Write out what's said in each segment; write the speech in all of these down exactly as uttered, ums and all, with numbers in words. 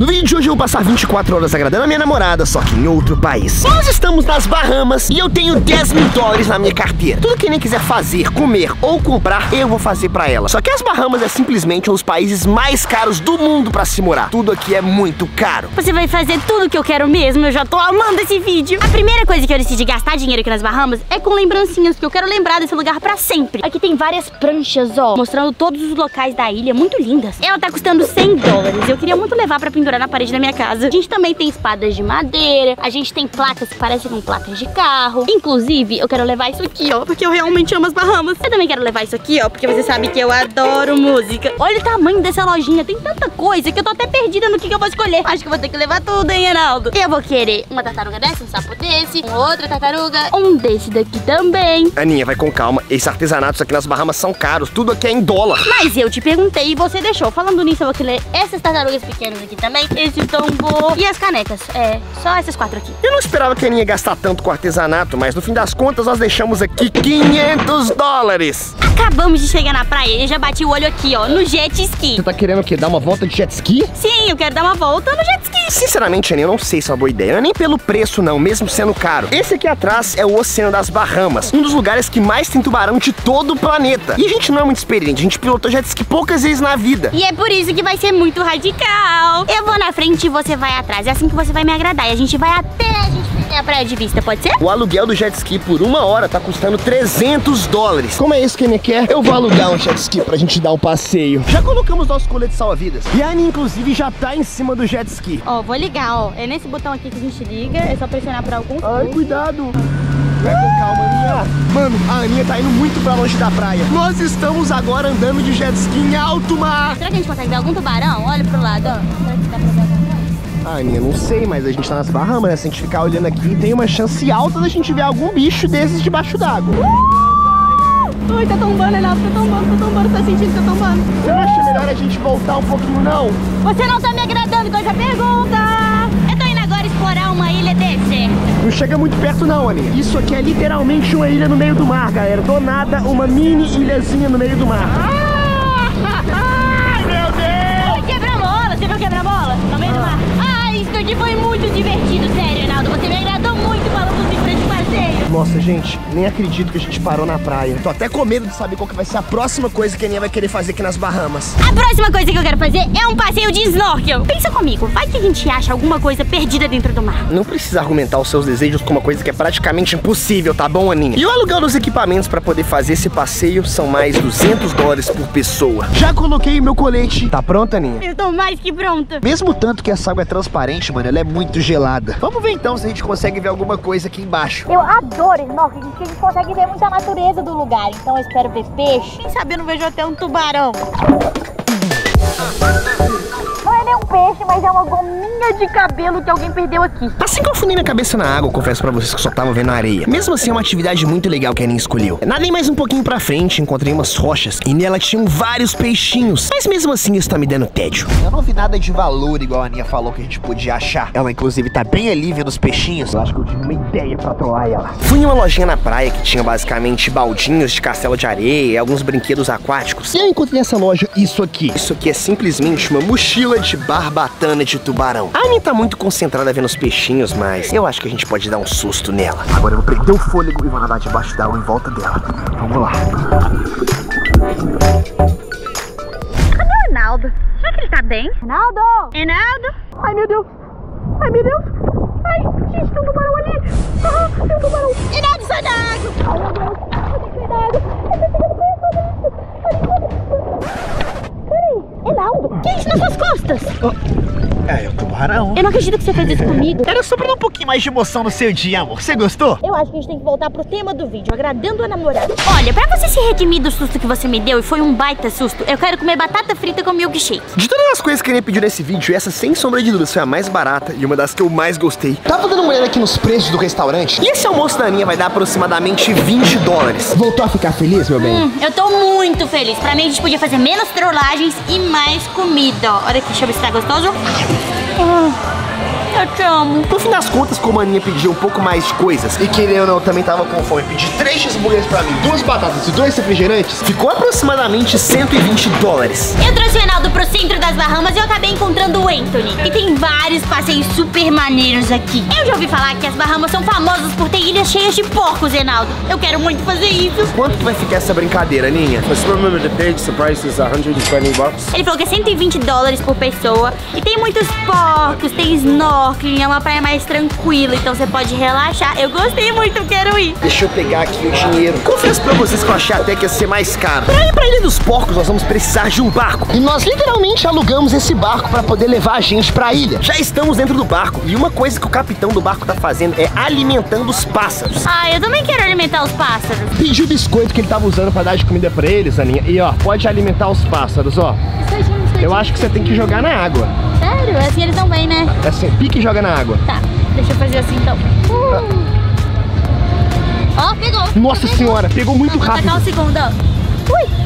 No vídeo de hoje eu vou passar vinte e quatro horas agradando a minha namorada, só que em outro país. Nós estamos nas Bahamas e eu tenho dez mil dólares na minha carteira. Tudo que nem quiser fazer, comer ou comprar, eu vou fazer pra ela. Só que as Bahamas é simplesmente um dos países mais caros do mundo pra se morar. Tudo aqui é muito caro. Você vai fazer tudo que eu quero mesmo, eu já tô amando esse vídeo. A primeira coisa que eu decidi gastar dinheiro aqui nas Bahamas é com lembrancinhas, porque eu quero lembrar desse lugar pra sempre. Aqui tem várias pranchas, ó, mostrando todos os locais da ilha, muito lindas. Ela tá custando cem dólares. Eu queria muito levar pra pendurar na parede da minha casa. A gente também tem espadas de madeira, a gente tem placas que parecem com placas de carro. Inclusive, eu quero levar isso aqui, ó, porque eu realmente amo as Bahamas. Eu também quero levar isso aqui, ó, porque você sabe que eu adoro música. Olha o tamanho dessa lojinha, tem tanta coisa que eu tô até perdida no que, que eu vou escolher. Acho que eu vou ter que levar tudo, hein, Reinaldo? Eu vou querer uma tartaruga dessa, um sapo desse, uma outra tartaruga, um desse daqui também. Aninha, vai com calma. Esses artesanatos aqui nas Bahamas são caros, tudo aqui é em dólar. Mas eu te perguntei e você deixou. Falando nisso, eu vou querer essas tartarugas pequenas aqui também, esse tambor e as canecas. É, só essas quatro aqui. Eu não esperava que a Aninha ia gastar tanto com artesanato, mas no fim das contas nós deixamos aqui quinhentos dólares. Acabamos de chegar na praia e eu já bati o olho aqui, ó, no jet ski. Você tá querendo o quê? Dar uma volta de jet ski? Sim, eu quero dar uma volta no jet ski. Sinceramente, Aninha, eu não sei se é uma boa ideia. Não é nem pelo preço, não, mesmo sendo caro. Esse aqui atrás é o Oceano das Bahamas, um dos lugares que mais tem tubarão de todo o planeta. E a gente não é muito experiente, a gente pilotou jet ski poucas vezes na vida. E é por isso que vai ser muito radical. Eu vou na frente e você vai atrás. É assim que você vai me agradar. E a gente vai até a gente perder a praia de vista, pode ser? O aluguel do jet ski por uma hora tá custando trezentos dólares. Como é isso que a Aninha quer? Eu vou alugar um jet ski pra gente dar um passeio. Já colocamos nosso colete salva-vidas. E a Aninha, inclusive, já tá em cima do jet ski. Ó, vou ligar, ó. É nesse botão aqui que a gente liga. É só pressionar por alguns. Ai, cuidado. Vai com calma, Aninha. Mano, a Aninha tá indo muito pra longe da praia. Nós estamos agora andando de jet ski em alto mar. Será que a gente consegue ver algum tubarão? Olha pro lado, ó. Será que dá pra ver algum? Ah, Aninha, não sei, mas a gente tá nas Bahamas, né? Se a gente ficar olhando aqui, tem uma chance alta da gente ver algum bicho desses debaixo d'água. Uh! Ui, tá tombando, Renato, tá tombando, tá tombando, tá sentindo que tá tombando. Você não acha melhor a gente voltar um pouquinho, não? Você não tá me agradando com essa pergunta. Eu tô indo agora explorar uma ilha deserta. Não chega muito perto não, Aninha. Isso aqui é literalmente uma ilha no meio do mar, galera. Do nada, uma mini ilhazinha no meio do mar. Ai, meu Deus! Quebra-mola, você viu quebra-mola? No meio do mar. Ah, isso aqui foi muito divertido, sério, Reinaldo. Você me agradou muito falando assim pra esse passeio. Nossa, gente, nem acredito que a gente parou na praia. Tô até com medo de saber qual que vai ser a próxima coisa que a Aninha vai querer fazer aqui nas Bahamas. A próxima coisa que eu quero fazer é um passeio de snorkel. Pensa comigo, vai que a gente acha alguma coisa perdida dentro do mar. Não precisa argumentar os seus desejos com uma coisa que é praticamente impossível, tá bom, Aninha? E o aluguel dos equipamentos pra poder fazer esse passeio são mais duzentos dólares por pessoa. Já coloquei meu colete. Tá pronta, Aninha? Eu tô mais que pronta. Mesmo tanto que essa água é transparente, mano, ela é muito gelada. Vamos ver então se a gente consegue ver alguma coisa aqui embaixo. Eu adoro snorkel, porque a gente consegue ver muita natureza do lugar. Então eu espero ver peixe. Quem sabe eu não vejo até um tubarão. Não é nem um peixe, mas é uma gominha de cabelo que alguém perdeu aqui. Assim que eu fundei minha cabeça na água, eu confesso pra vocês que só tava vendo a areia. Mesmo assim, é uma atividade muito legal que a Aninha escolheu. Nadei mais um pouquinho pra frente, encontrei umas rochas e nela tinham vários peixinhos. Mas mesmo assim, isso tá me dando tédio. Eu não vi nada de valor igual a Aninha falou que a gente podia achar. Ela, inclusive, tá bem ali vendo os peixinhos. Eu acho que eu tive uma ideia pra trollar ela. Fui em uma lojinha na praia que tinha basicamente baldinhos de castelo de areia e alguns brinquedos aquáticos. E eu encontrei nessa loja isso aqui. Isso aqui é simplesmente uma mochila de barbatana de tubarão. A Aninha tá muito concentrada vendo os peixinhos, mas eu acho que a gente pode dar um susto nela. Agora eu vou prender o fôlego e vou nadar debaixo d'água em volta dela. Vamos lá. Cadê o Reinaldo? Será que ele tá bem? Reinaldo! Reinaldo! Ai, meu Deus! Ai, meu Deus! Ai, gente, tem um tubarão ali! Ah, tem um tubarão! Reinaldo, sai da água! Ai, meu Deus! Cuidado! Peraí, Reinaldo, o que é isso nas suas costas? Oh. É, é o tubarão. Eu não acredito que você fez isso comigo. Era só pra dar um pouquinho mais de emoção no seu dia, amor. Você gostou? Eu acho que a gente tem que voltar pro tema do vídeo, agradando a namorada. Olha, pra você se redimir do susto que você me deu, e foi um baita susto, eu quero comer batata frita com milkshake. De todas as coisas que a Aninha pediu nesse vídeo, essa sem sombra de dúvidas foi a mais barata e uma das que eu mais gostei. Tava dando uma olhada aqui nos preços do restaurante e esse almoço da Aninha vai dar aproximadamente vinte dólares. Voltou a ficar feliz, meu bem? Hum, eu tô muito feliz. Pra mim a gente podia fazer menos trollagens e mais comida. Olha aqui, deixa eu ver se tá gostoso. Hum. Eu te amo. No fim das contas, como a Aninha pediu um pouco mais de coisas e querendo ou não, eu também tava com fome, pedi três cheeseburgers pra mim, duas batatas e dois refrigerantes, ficou aproximadamente cento e vinte dólares. Eu trouxe o Reinaldo pro centro das Bahamas e eu acabei encontrando o Anthony. E tem vários passeios super maneiros aqui. Eu já ouvi falar que as Bahamas são famosas por ter ilhas cheias de porcos, Reinaldo. Eu quero muito fazer isso. Quanto que vai ficar essa brincadeira, Aninha? Just remember the page, the price is one hundred twenty bucks. Ele falou que é cento e vinte dólares por pessoa. E tem muitos porcos, tem snorkeling, é uma praia mais tranquila, então você pode relaxar. Eu gostei muito, eu quero ir. Deixa eu pegar aqui o dinheiro. Confesso pra vocês que eu achei até que ia ser mais caro. Pra ir pra Ilha dos Porcos, nós vamos precisar de um barco. E nós literalmente alugamos esse barco pra poder levar a gente pra ilha. Já estamos dentro do barco. E uma coisa que o capitão do barco tá fazendo é alimentando os pássaros. Ah, eu também quero alimentar os pássaros. Pedi o biscoito que ele tava usando pra dar de comida pra eles, Aninha. E ó, pode alimentar os pássaros, ó. Eu acho que você tem que jogar na água. Sério? Assim eles não vêm, né? É assim, pique e joga na água. Tá, deixa eu fazer assim então. Uh. Ó, pegou. Nossa senhora, pegou muito Vou rápido. tacar um segundo, ó. Ui.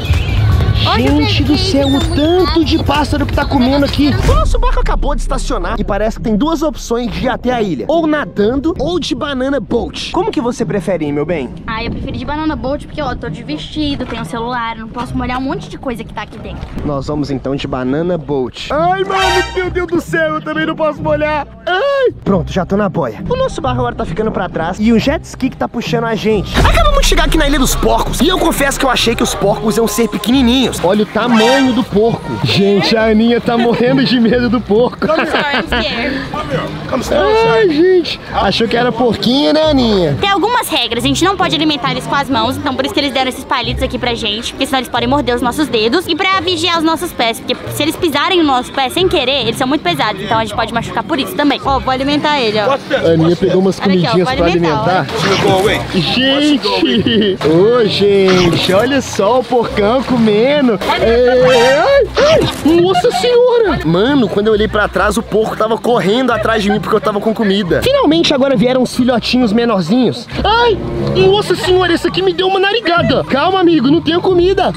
Gente do céu, o tanto de pássaro que tá comendo aqui. O nosso barco acabou de estacionar e parece que tem duas opções de ir até a ilha. Ou nadando ou de banana boat. Como que você prefere ir, meu bem? Ah, eu prefiro de banana boat porque, ó, eu tô de vestido, tenho celular, não posso molhar um monte de coisa que tá aqui dentro. Nós vamos então de banana boat. Ai, mano, meu Deus do céu, eu também não posso molhar. Ai. Pronto, já tô na boia. O nosso barco agora tá ficando pra trás e o jet ski que tá puxando a gente. Acabamos de chegar aqui na Ilha dos Porcos e eu confesso que eu achei que os porcos iam ser pequenininhos. Olha o tamanho do porco. Gente, a Aninha tá morrendo de medo do porco. Sorry, I'm scared. Ai, gente. Achou que era porquinha, né, Aninha? Tem algumas regras, a gente não pode alimentar eles com as mãos, então por isso que eles deram esses palitos aqui pra gente, porque senão eles podem morder os nossos dedos, e pra vigiar os nossos pés, porque se eles pisarem no nosso pé sem querer, eles são muito pesados, então a gente pode machucar por isso também. Ó, vou alimentar ele, ó. A Aninha pegou umas Olha aqui, ó, comidinhas vou pra alimentar, alimentar. Gente! Ô, gente, olha só o porcão comendo. É, ai, ai, nossa senhora! Mano, quando eu olhei pra trás, o porco tava correndo atrás de mim porque eu tava com comida. Finalmente agora vieram os filhotinhos menorzinhos. Ai, nossa senhora, esse aqui me deu uma narigada. Calma, amigo, não tenho comida.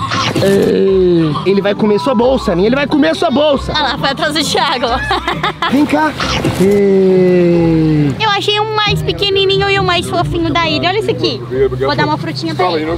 É, ele vai comer sua bolsa, Aninha, ele vai comer sua bolsa. Olha lá, foi atrás do Thiago. Vem cá. É... Eu achei um mais pequenininho e o mais fofinho da ilha. Olha isso aqui. Vou dar uma frutinha pra ele.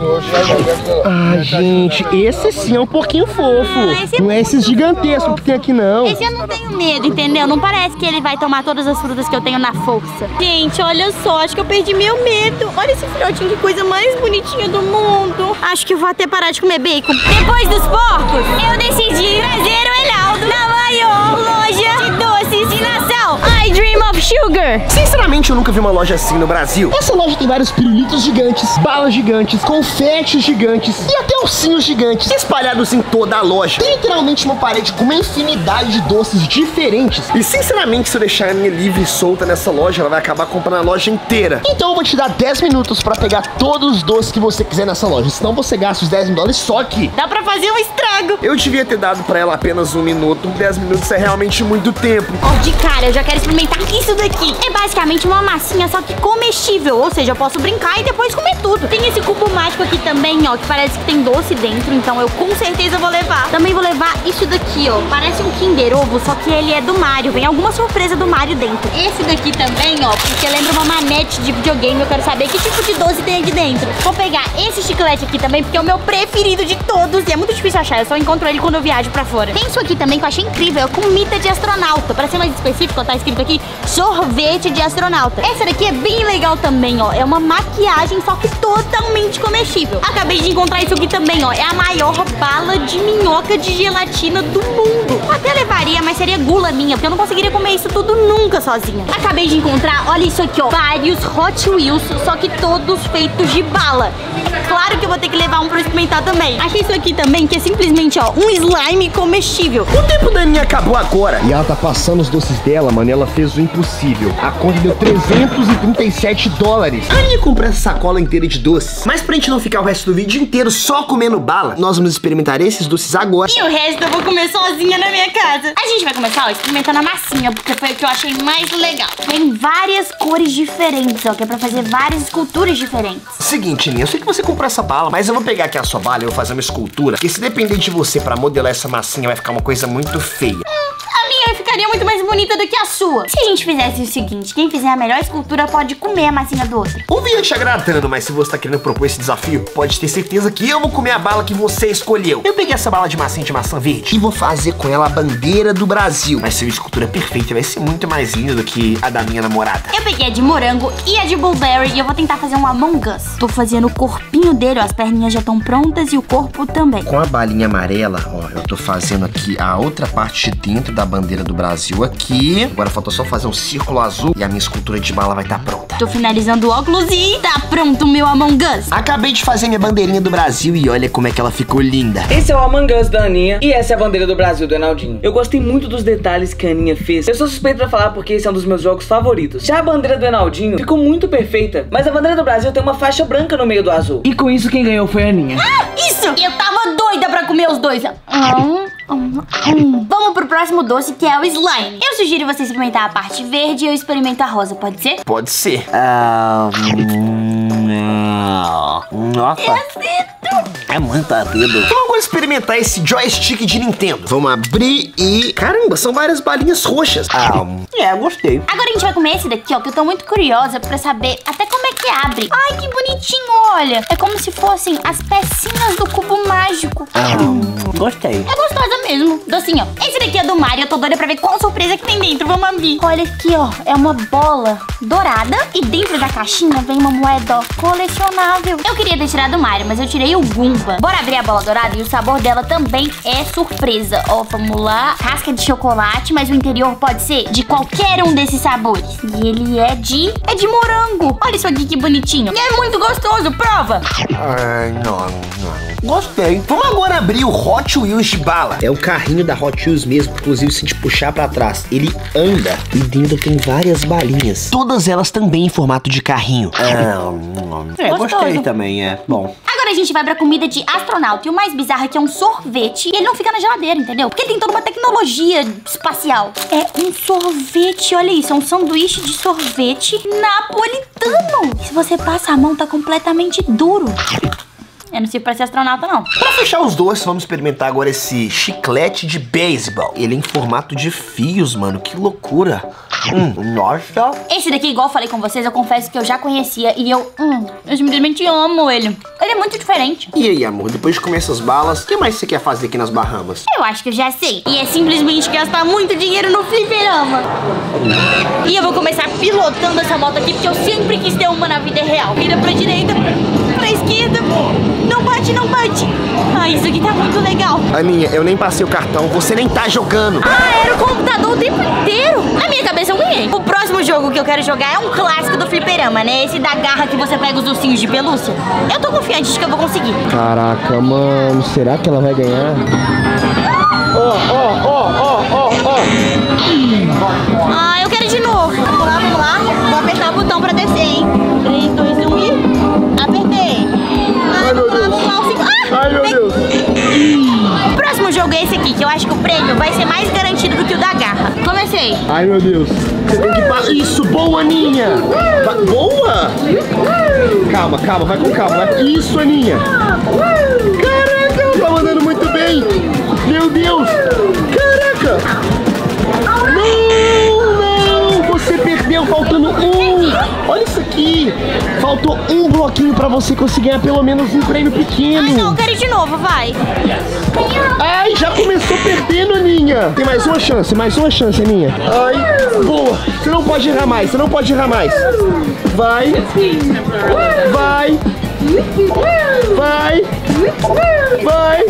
Ai, gente, esse sim é um pouquinho fofo. Ah, esse é não é muito esses gigantescos que tem aqui, não. Esse eu não tenho medo, entendeu? Não parece que ele vai tomar todas as frutas que eu tenho na força. Gente, olha só, acho que eu perdi meu medo. Olha esse filhotinho, que coisa mais bonitinha do mundo. Acho que eu vou até parar de comer bacon. Depois dos porcos, eu decidi trazer o Reinaldo na maior loja de doces de nação, I Dream of Sugar. Sinceramente, eu nunca vi uma loja assim no Brasil. Essa loja tem vários pirulitos gigantes, balas gigantes, confetes gigantes e até ursinhos gigantes espalhados em toda a loja. Tem literalmente uma parede com uma infinidade de doces diferentes. E sinceramente, se eu deixar a minha livre e solta nessa loja, ela vai acabar comprando a loja inteira. Então eu vou te dar dez minutos pra pegar todos os doces que você quiser nessa loja. Senão você gasta os dez mil dólares só aqui. Dá pra fazer um estrago. Eu devia ter dado pra ela apenas um minuto. dez minutos é realmente muito tempo. Ó, de cara, eu já quero experimentar isso daqui. É basicamente uma massinha, só que comestível. Ou seja, eu posso brincar e depois comer tudo. Tem esse cubo mágico aqui também, ó, que parece que tem doce dentro. Então eu com certeza vou levar. Também vou levar isso daqui, ó. Parece um Kinder Ovo, só que ele é do Mario. Vem alguma surpresa do Mario dentro. Esse daqui também, ó, porque lembra uma manete de videogame. Eu quero saber que tipo de doce tem aqui dentro. Vou pegar esse chiclete aqui também, porque é o meu preferido de todos. E é muito difícil achar, eu só encontro ele quando eu viajo pra fora. Tem isso aqui também que eu achei incrível, é comida de astronauta. Pra ser mais específico, ó, tá escrito aqui sorvete de astronauta. Essa daqui é bem legal também, ó. É uma maquiagem, só que totalmente comestível. Acabei de encontrar isso aqui também, ó. É a maior bala de minhoca de gelatina do mundo. Eu até levaria, mas seria gula minha, porque eu não conseguiria comer isso tudo nunca sozinha. Acabei de encontrar, olha isso aqui, ó. Vários Hot Wheels, só que todos feitos de bala. É claro que eu vou ter que levar um pra experimentar também. Achei isso aqui também, que é simplesmente, ó, um slime comestível. O tempo da Aninha acabou agora. E ela tá passando os doces dela, mano, e ela fez o impossível. A conta deu trezentos e trinta e sete dólares. A Aninha comprou essa sacola inteira de doces. Mas pra gente não ficar o resto do vídeo inteiro só comendo bala, nós vamos experimentar esses doces agora. E o resto eu vou comer sozinha na minha casa. A gente vai começar, ó, experimentando a massinha, porque foi o que eu achei mais legal. Tem várias cores diferentes, ó, que é pra fazer várias esculturas diferentes. Seguinte, Aninha, eu sei que você comprou essa bala, mas eu vou pegar aqui a sua bala e eu vou fazer uma escultura, porque se depender de você pra modelar essa massinha, vai ficar uma coisa muito feia. Hum, a minha ficaria muito mais mais bonita do que a sua. Se a gente fizesse o seguinte, quem fizer a melhor escultura pode comer a massinha do outro. O vídeo te agradando, mas se você tá querendo propor esse desafio, pode ter certeza que eu vou comer a bala que você escolheu. Eu peguei essa bala de massinha de maçã verde e vou fazer com ela a bandeira do Brasil. Vai ser uma escultura perfeita, vai ser muito mais linda do que a da minha namorada. Eu peguei a de morango e a de blueberry e eu vou tentar fazer um Among Us. Tô fazendo o corpinho dele, ó, as perninhas já estão prontas e o corpo também. Com a balinha amarela, ó, eu tô fazendo aqui a outra parte de dentro da bandeira do Brasil aqui. Agora falta só fazer um círculo azul e a minha escultura de bala vai estar tá pronta. Tô finalizando o óculos e tá pronto o meu Among Us. Acabei de fazer minha bandeirinha do Brasil e olha como é que ela ficou linda. Esse é o Among Us da Aninha e essa é a bandeira do Brasil do Enaldinho. Eu gostei muito dos detalhes que a Aninha fez. Eu sou suspeito pra falar porque esse é um dos meus jogos favoritos. Já a bandeira do Enaldinho ficou muito perfeita, mas a bandeira do Brasil tem uma faixa branca no meio do azul. E com isso quem ganhou foi a Aninha. Ah, isso! Eu tava doida pra comer os dois. Hum, hum, hum. Vamos pro próximo doce, que é o slime. Eu sugiro você experimentar a parte verde e eu experimento a rosa, pode ser? Pode ser. Ah, nossa. É muito azedo. Então vamos experimentar esse joystick de Nintendo. Vamos abrir e... Caramba, são várias balinhas roxas. Ah, é, gostei. Agora a gente vai comer esse daqui, ó, que eu tô muito curiosa pra saber até como é que abre. Ai, que bonitinho, olha. É como se fossem as pecinhas do cubo mágico. Ah, gostei. É gostosa mesmo. Docinho, ó. Esse daqui é do Mario, eu tô doida pra ver qual surpresa que tem dentro. Vamos abrir. Olha aqui, ó. É uma bola dourada e dentro da caixinha vem uma moeda colecionável. Eu queria ter tirado o Mario, mas eu tirei o Goomba. Bora abrir a bola dourada e o sabor dela também é surpresa. Ó, vamos lá. Casca de chocolate, mas o interior pode ser de qualquer um desses sabores. E ele é de... é de morango. Olha isso aqui que bonitinho. E é muito gostoso, prova. Ai, não, não. Gostei. Vamos agora abrir o Hot Wheels de bala. É o carrinho da Hot Wheels mesmo. Inclusive, se a gente puxar pra trás, ele anda. E dentro tem várias balinhas. Todas elas também em formato de carrinho. Ah, é, Gostoso. Gostei também, é bom. Agora a gente vai pra comida de astronauta. E o mais bizarro é que é um sorvete. E ele não fica na geladeira, entendeu? Porque ele tem toda uma tecnologia espacial. É um sorvete, olha isso. É um sanduíche de sorvete napolitano. E se você passa a mão, tá completamente duro. Eu não sei pra ser astronauta, não. Pra fechar os doces, vamos experimentar agora esse chiclete de beisebol. Ele é em formato de fios, mano. Que loucura. Hum, nossa. Esse daqui, igual eu falei com vocês, eu confesso que eu já conhecia. E eu, hum, eu simplesmente amo ele. Ele é muito diferente. E aí, amor, depois de comer essas balas, o que mais você quer fazer aqui nas Bahamas? Eu acho que eu já sei. E é simplesmente gastar muito dinheiro no fliperama. E eu vou começar pilotando essa moto aqui, porque eu sempre quis ter uma na vida real. Vira pra direita, pra esquerda. Não bate, não bate. Ah, isso aqui tá muito legal. Aninha, eu nem passei o cartão, você nem tá jogando. Ah, era o computador o tempo inteiro. Na minha cabeça eu ganhei. O próximo jogo que eu quero jogar é um clássico do fliperama, né? Esse da garra que você pega os ursinhos de pelúcia. Eu tô confiante de que eu vou conseguir. Caraca, mano, será que ela vai ganhar? Ó, ó, ó, ó, ó, ó. Ah, eu quero de novo. Vamos lá, vamos lá. Vou apertar o botão pra descer, hein? três, dois, um e... apertei. Ai, meu Deus. Ah, Ai, meu Deus. O próximo jogo é esse aqui, que eu acho que o prêmio vai ser mais garantido do que o da garra. Comecei. Ai, meu Deus. Você tem que passar. Isso, boa, Aninha. Va boa. Calma, calma, vai com calma. Vai. Isso, Aninha. Caraca, ela tá mandando muito bem. Meu Deus. Caraca. Não, não. Você perdeu faltando um. Olha isso aqui. Faltou um bloquinho pra você conseguir ganhar pelo menos um prêmio pequeno. Ai, não, eu quero ir de novo, vai. Ai, já começou perdendo, Aninha. Tem mais uma chance, mais uma chance, Aninha. Ai, boa. Você não pode errar mais, você não pode errar mais. Vai. Vai. Vai. Vai.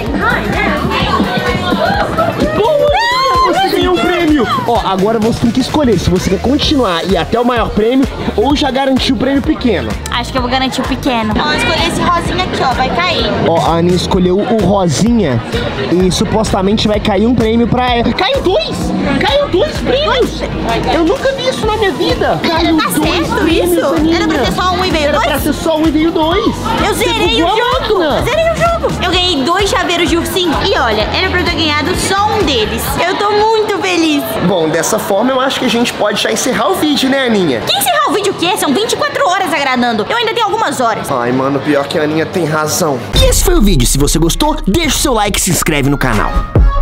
Boa, Aninha, você ganhou um prêmio. Ó, agora você tem que escolher se você quer continuar e ir até o maior prêmio ou já garantir o prêmio pequeno. Acho que eu vou garantir o pequeno. Ó, eu escolhi esse rosinha aqui, ó, vai cair. Ó, a Aninha escolheu o rosinha e supostamente vai cair um prêmio pra ela. Caiu dois! Caiu dois prêmios! Eu nunca vi isso na minha vida! Caiu tá dois certo prêmios, isso? Aninha. Era pra ser só um e veio Era dois? pra ser só um e veio dois! Eu zerei o Você jogo! bugou a máquina. Eu zerei o jogo! Eu ganhei dois chaveiros de ursinho. E olha, era pra eu ter ganhado só um deles. Eu tô muito feliz. Bom, dessa forma eu acho que a gente pode já encerrar o vídeo, né, Aninha? Que encerrar o vídeo o quê? São vinte e quatro horas agradando. Eu ainda tenho algumas horas. Ai, mano, pior que a Aninha tem razão. E esse foi o vídeo. Se você gostou, deixa o seu like e se inscreve no canal.